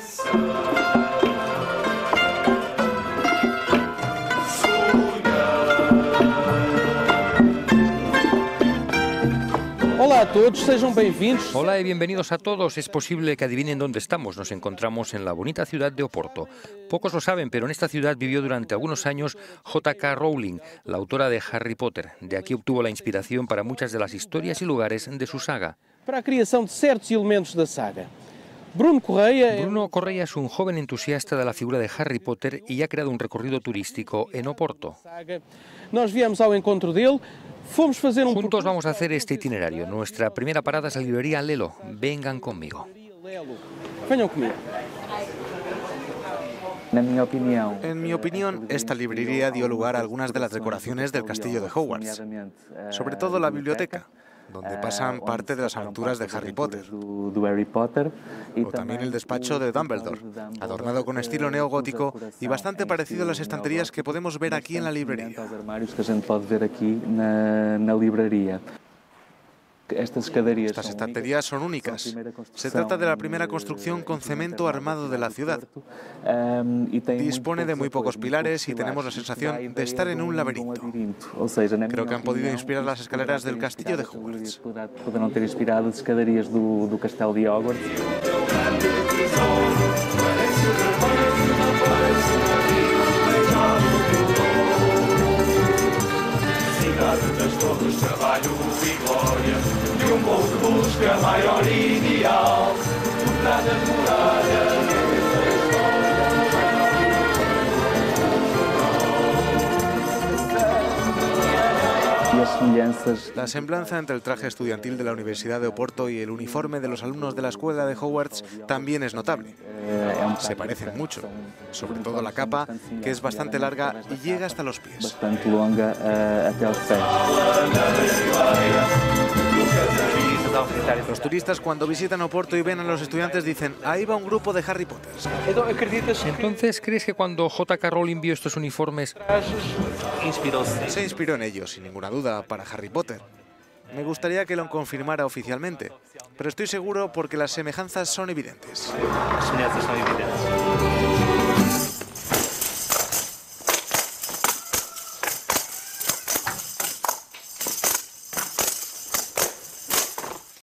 Hola a todos, sejam bem-vindos. Hola y bienvenidos a todos. Es posible que adivinen dónde estamos. Nos encontramos en la bonita ciudad de Oporto. Pocos lo saben, pero en esta ciudad vivió durante algunos años J.K. Rowling, la autora de Harry Potter. De aquí obtuvo la inspiración para muchas de las historias y lugares de su saga. Para a criação de certos elementos da saga. Bruno Correia es un joven entusiasta de la figura de Harry Potter y ha creado un recorrido turístico en Oporto. Nós viemos ao encontro dele. Juntos vamos a hacer este itinerario. Nuestra primera parada es la librería Lelo. Vengan conmigo. Venham comigo. En mi opinión, esta librería dio lugar a algunas de las decoraciones del castillo de Hogwarts, sobre todo la biblioteca, donde pasan parte de las aventuras de Harry Potter, o también el despacho de Dumbledore, adornado con estilo neogótico y bastante parecido a las estanterías que podemos ver aquí en la librería. Estas estanterías son únicas. Se trata de la primera construcción con cemento armado de la ciudad. Dispone de muy pocos pilares y tenemos la sensación de estar en un laberinto. Creo que han podido inspirar las escaleras del castillo de Hogwarts. Busca maior ideal, nada muralha. La semblanza entre el traje estudiantil de la Universidad de Oporto y el uniforme de los alumnos de la escuela de Hogwarts también es notable. Se parecen mucho, sobre todo la capa, que es bastante larga y llega hasta los pies. Los turistas cuando visitan Oporto y ven a los estudiantes dicen, ahí va un grupo de Harry Potter. Entonces, ¿crees que cuando J.K. Rowling vio estos uniformes se inspiró en ellos, sin ninguna duda, para Harry Potter? Me gustaría que lo confirmara oficialmente, pero estoy seguro porque las semejanzas son evidentes.